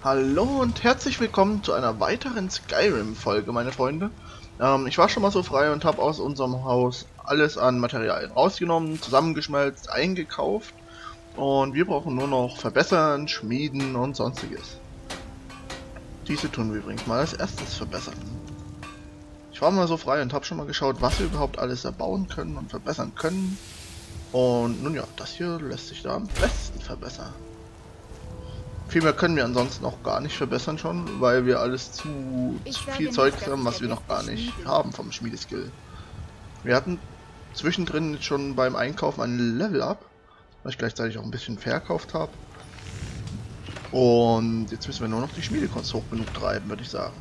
Hallo und herzlich willkommen zu einer weiteren Skyrim-Folge, meine Freunde. Ich war schon mal so frei und habe aus unserem Haus alles an Materialien rausgenommen, zusammengeschmelzt, eingekauft und wir brauchen nur noch verbessern, schmieden und sonstiges. Diese tun wir übrigens mal als erstes verbessern. Ich war mal so frei und habe schon mal geschaut, was wir überhaupt alles erbauen können und verbessern können. Und nun ja, das hier lässt sich da am besten verbessern. Viel mehr können wir ansonsten auch gar nicht verbessern schon, weil wir alles zu viel Zeug haben, was wir noch gar nicht haben vom Schmiedeskill. Wir hatten zwischendrin schon beim Einkaufen ein Level-Up, was ich gleichzeitig auch ein bisschen verkauft habe. Und jetzt müssen wir nur noch die Schmiedekunst hoch genug treiben, würde ich sagen.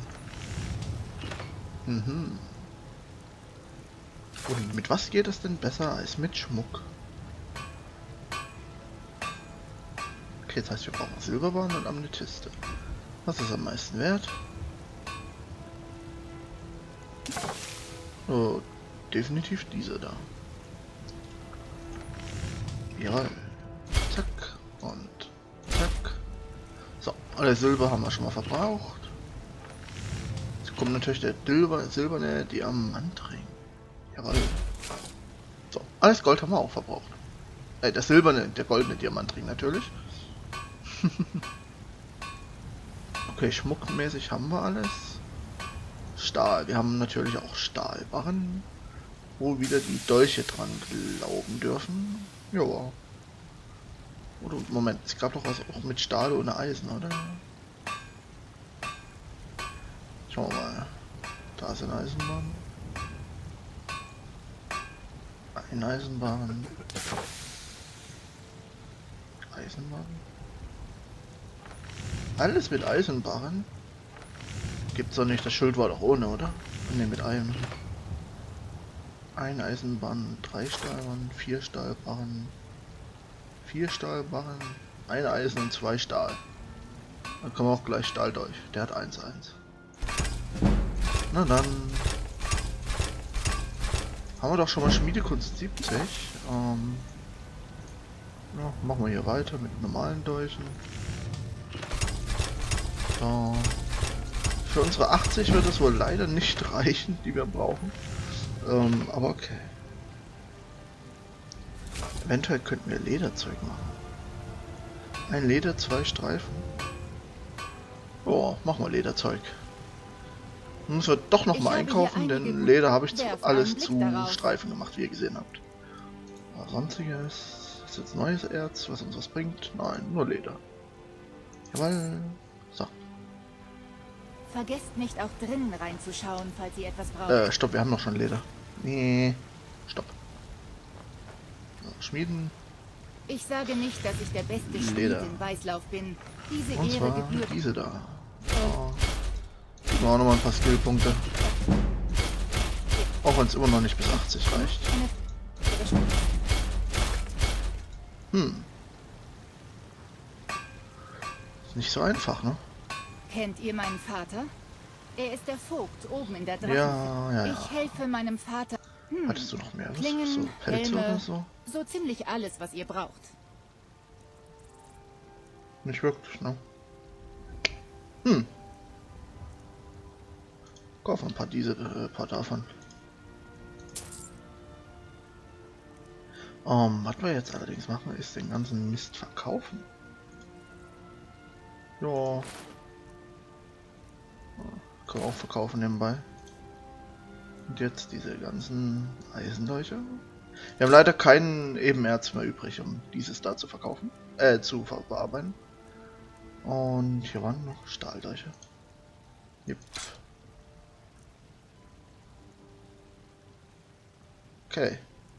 Und mit was geht es denn besser als mit Schmuck? Okay, das heißt, wir brauchen Silberbarren und Amethyste. Was ist am meisten wert? Oh, definitiv diese da. Jawohl. Zack und zack. So, alle Silber haben wir schon mal verbraucht. Jetzt kommt natürlich der silberne Diamantring. Jawohl. So, alles Gold haben wir auch verbraucht. Der goldene Diamantring natürlich. Okay, schmuckmäßig haben wir alles. Stahl, wir haben natürlich auch Stahlbarren, wo wieder die Dolche dran glauben dürfen. Ja. Oder Moment, es gab doch was auch mit Stahl ohne Eisen, oder? Schauen wir mal. Da ist eine Eisenbahn. Eine Eisenbahn. Eisenbahn. Alles mit Eisenbahn? Gibt's doch nicht, das Schild war doch ohne, oder? Ne, mit einem. Eine Eisenbahn, 3 Stahlbarren, 4 Stahlbarren, 4 Stahlbarren, eine Eisen und 2 Stahl. Dann kommen wir auch gleich Stahl durch. Der hat 1,1. Na dann. Haben wir doch schon mal Schmiedekunst 70. Ja, machen wir hier weiter mit normalen Dolchen. So. Für unsere 80 wird es wohl leider nicht reichen, die wir brauchen. Aber okay. Eventuell könnten wir Lederzeug machen. Ein Leder, 2 Streifen. Oh, machen wir Lederzeug. Müssen wir doch noch mal einkaufen, denn Leder habe ich alles zu Streifen gemacht, wie ihr gesehen habt. Aber sonstiges ist jetzt neues Erz, was uns was bringt. Nein, nur Leder. Jawohl. So. Vergesst nicht auch drinnen reinzuschauen, falls ihr etwas braucht. Stopp, wir haben noch schon Leder. Nee, stopp. So, schmieden. Ich sage nicht, dass ich der beste Schmied in Weißlauf bin. Diese Und Ehre zwar gebührt diese da. So. Geben wir auch nochmal ein paar Skillpunkte. Auch wenn es immer noch nicht bis 80 reicht. Ist nicht so einfach, ne? Kennt ihr meinen Vater? Er ist der Vogt oben in der Drachen. Ja. Ich helfe meinem Vater. Hattest du noch mehr? Klingen, so Pelze Helme, oder so? so ziemlich alles, was ihr braucht. Nicht wirklich, ne? Kaufen ein paar paar davon. Was wir jetzt allerdings machen, ist den ganzen Mist verkaufen. Ja. Können wir auch verkaufen nebenbei. Und jetzt diese ganzen Eisendolche. Wir haben leider keinen Ebenerz mehr übrig, um dieses da zu verkaufen. Zu verarbeiten. Und hier waren noch Stahldolche. Yep. Okay.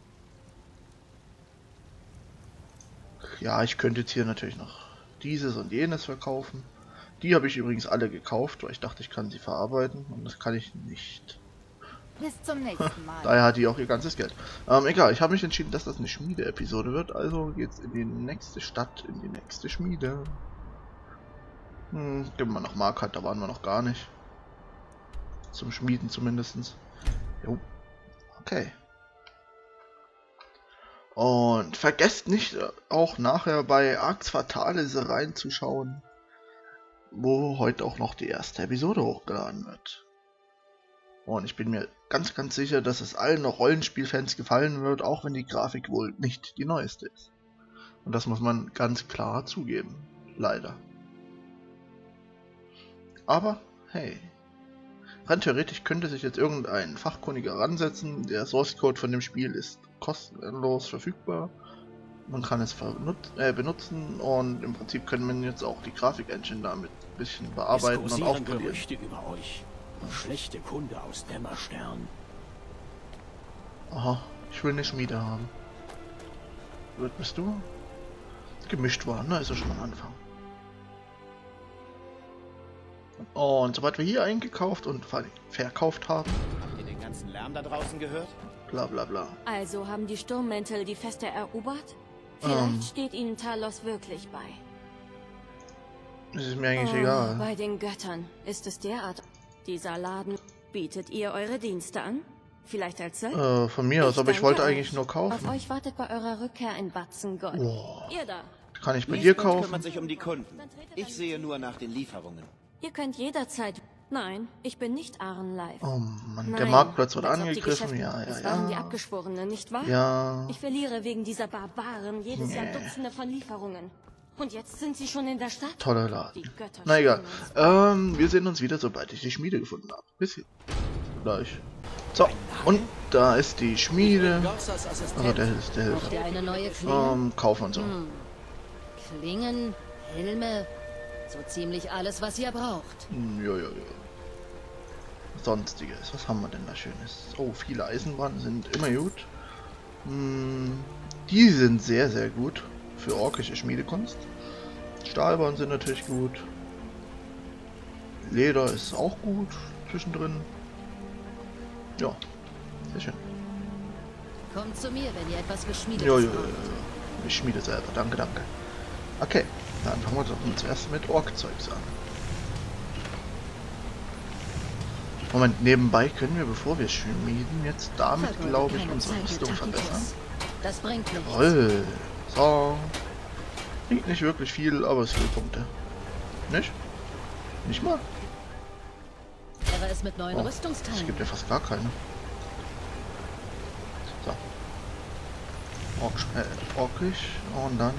Ja, ich könnte jetzt hier natürlich noch dieses und jenes verkaufen. Die habe ich übrigens alle gekauft, weil ich dachte, ich kann sie verarbeiten. Und das kann ich nicht. Bis zum nächsten Mal. Daher hat die auch ihr ganzes Geld. Egal, ich habe mich entschieden, dass das eine Schmiede-Episode wird. Also geht's in die nächste Stadt, in die nächste Schmiede. Gehen wir nach Markart, da waren wir noch gar nicht. Zum Schmieden zumindest. Jo. Okay. Und vergesst nicht auch nachher bei Arx Fatalis reinzuschauen. wo heute auch noch die erste Episode hochgeladen wird. Und ich bin mir ganz, ganz sicher, dass es allen Rollenspielfans gefallen wird, auch wenn die Grafik wohl nicht die neueste ist. Und das muss man ganz klar zugeben. Leider. Aber, hey. Rein theoretisch könnte sich jetzt irgendein Fachkundiger ransetzen. Der Source Code von dem Spiel ist kostenlos verfügbar. Man kann es benutzen und im Prinzip können wir jetzt auch die Grafik-Engine damit ein bisschen bearbeiten und aufpolieren. Gerüchte über euch. Schlechte Kunde aus Dämmerstern. Aha, ich will eine Schmiede haben. Was bist du? Gemischt waren, ne? Ist ja schon mal ein Anfang. Und sobald wir hier eingekauft und verkauft haben. Habt ihr den ganzen Lärm da draußen gehört? Bla bla bla. Also haben die Sturmmäntel die Feste erobert? Vielleicht steht ihnen Talos wirklich bei. Das ist mir eigentlich egal. Bei den Göttern ist es derart. Dieser Laden, bietet ihr eure Dienste an? Vielleicht als Söldner? Von mir aus, aber ich wollte eigentlich nur kaufen. Auf euch wartet bei eurer Rückkehr ein Batzen Gold. Wow. Ihr da. Kann ich bei dir Lisbeth kaufen? kümmert sich um die Kunden. Ich sehe nur nach den Lieferungen. Ihr könnt jederzeit... Nein, ich bin nicht Arnleif. Oh Mann, Nein, der Marktplatz wird als ob die angegriffen. Geschäfte- Ja, Das ja, waren die ja. Abgeschworenen, nicht wahr? Ja. Ich verliere wegen dieser Barbaren jedes Jahr Nee. Dutzende von Lieferungen. Und jetzt sind sie schon in der Stadt? Toller Die Laden. Götter Na egal. schwören uns. Wir sehen uns wieder, sobald ich die Schmiede gefunden habe. Bis hier. Gleich. So, und da ist die Schmiede. Gorsas Assistent. Also der ist der Braucht ihr Hilfe. eine neue Klinge? Kaufen und so. Klingen, Helme, so ziemlich alles, was ihr braucht. Ja. Sonstiges. Was haben wir denn da Schönes? Oh, viele Eisenbahnen sind immer gut. Die sind sehr, sehr gut für orkische Schmiedekunst. Stahlbahnen sind natürlich gut. Leder ist auch gut zwischendrin. Ja, sehr schön. Kommt zu mir, wenn ihr etwas geschmiedet Ja. habt. Ich schmiede selber. Danke. Okay, dann fangen wir doch zuerst mit Ork-Zeugs an. Moment, nebenbei können wir, bevor wir schmieden, jetzt damit, Vergeudet glaube ich, keine unsere Zeit mit Rüstung Tacitus. verbessern. Das bringt nichts. Jawoll. So. Bringt nicht wirklich viel, aber Skillpunkte. Nicht? Nicht mal? Wäre es mit neuen Oh, es Rüstungsteilen. gibt ja fast gar keine. So. Orkisch und dann...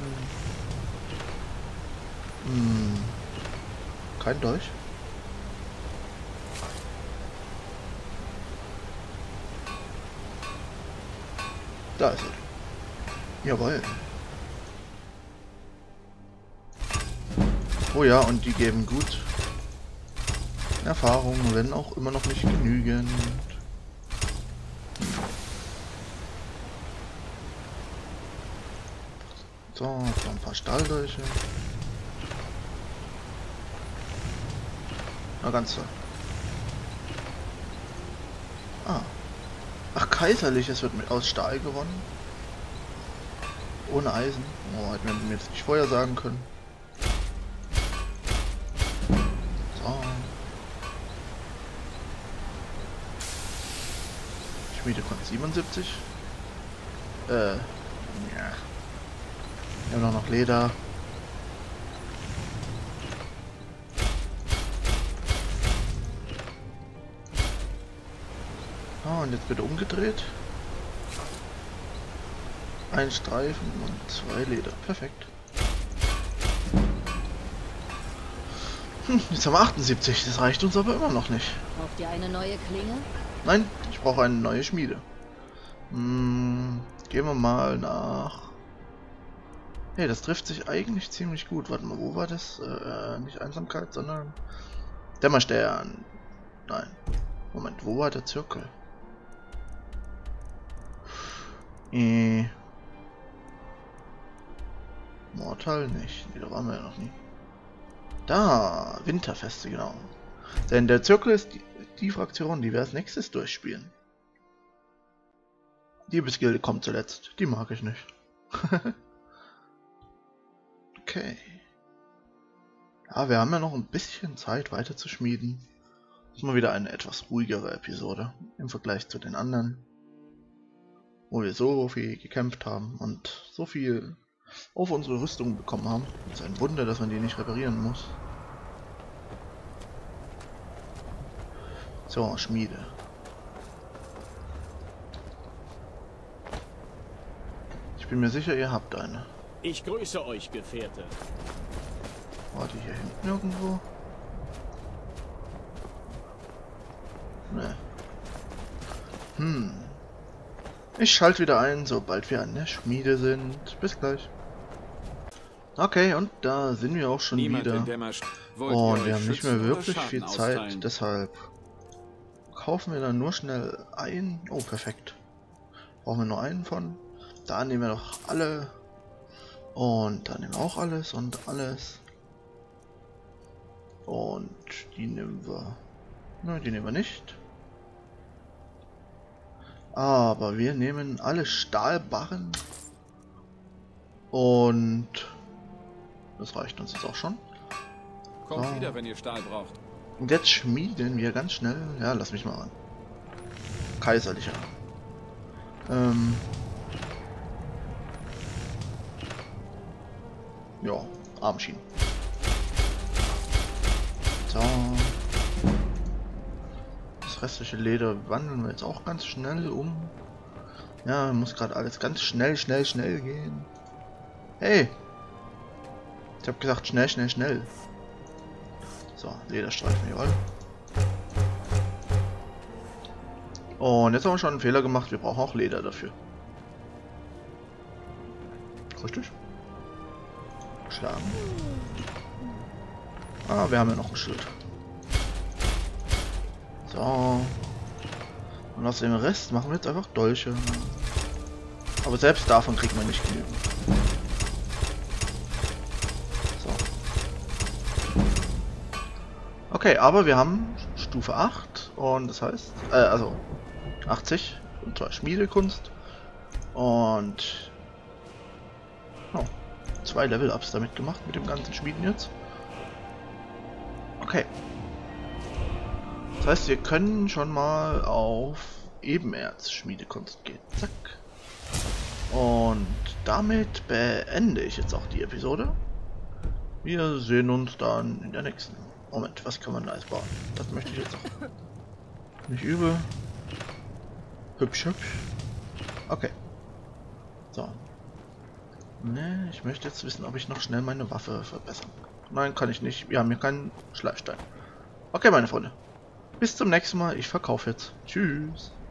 kein Dolch. Da ist er. Jawohl. Oh ja, und die geben gut Erfahrung, wenn auch immer noch nicht genügend. So, jetzt noch ein paar Stahldolche. Na, ganz toll. Ach, kaiserliches wird aus Stahl gewonnen. Ohne Eisen. Oh, hätten wir mir jetzt nicht vorher sagen können. So. Schmiedekunst 77. Ja. Wir haben noch Leder. Ah, und jetzt bitte umgedreht. Ein Streifen und 2 Leder. Perfekt. Jetzt haben wir 78. Das reicht uns aber immer noch nicht. Braucht ihr eine neue Klinge? Nein, ich brauche eine neue Schmiede. Gehen wir mal nach... Hey, das trifft sich eigentlich ziemlich gut. Warte mal, wo war das? Nicht Einsamkeit, sondern... Dämmerstern. Nein. Moment, wo war der Zirkel? Mortal nicht. Nee, da waren wir ja noch nie. Da, Winterfeste, genau. Denn der Zirkel ist die Fraktion, die wir als nächstes durchspielen. Diebesgilde kommt zuletzt. Die mag ich nicht. Okay. Ja, wir haben ja noch ein bisschen Zeit weiter zu schmieden. Das ist mal wieder eine etwas ruhigere Episode im Vergleich zu den anderen, wo wir so viel gekämpft haben und so viel auf unsere Rüstung bekommen haben. Es ist ein Wunder, dass man die nicht reparieren muss. So, Schmiede. Ich bin mir sicher, ihr habt eine. Ich grüße euch, Gefährte. War die hier hinten irgendwo? Ne. Ich schalte wieder ein, sobald wir an der Schmiede sind. Bis gleich. Okay, und da sind wir auch schon wieder. Und wir haben nicht mehr wirklich viel Zeit, deshalb kaufen wir dann nur schnell ein. Oh, perfekt. Brauchen wir nur einen von. Da nehmen wir noch alle. Und dann nehmen wir auch alles und alles. Und die nehmen wir. Nein, die nehmen wir nicht. Aber wir nehmen alle Stahlbarren. Und das reicht uns jetzt auch schon. Kommt wieder, wenn ihr Stahl braucht. Und jetzt schmieden wir ganz schnell. Ja, lass mich mal ran. Kaiserlicher. Ja, Armschienen. So. Das restliche Leder wandeln wir jetzt auch ganz schnell um. Ja, muss gerade alles ganz schnell gehen. Hey! Ich habe gesagt schnell. So, Lederstreifen, jawohl. Und jetzt haben wir schon einen Fehler gemacht. Wir brauchen auch Leder dafür. Richtig? Schlagen. Ah, wir haben ja noch ein Schild. So. Und aus dem Rest machen wir jetzt einfach Dolche. Aber selbst davon kriegt man nicht genügend. So. Okay, aber wir haben Stufe 8 und das heißt, also 80 und zwar Schmiedekunst und 2 Level-Ups damit gemacht mit dem ganzen Schmieden jetzt. Okay. Das heißt, wir können schon mal auf Ebenerz-Schmiedekunst gehen. Zack. Und damit beende ich jetzt auch die Episode. Wir sehen uns dann in der nächsten. Moment, was kann man da alles bauen? Das möchte ich jetzt auch. Nicht übel. Hübsch. Okay. So. Ne, ich möchte jetzt wissen, ob ich noch schnell meine Waffe verbessern kann. Nein, kann ich nicht. Wir haben hier keinen Schleifstein. Okay, meine Freunde. Bis zum nächsten Mal. Ich verkaufe jetzt. Tschüss.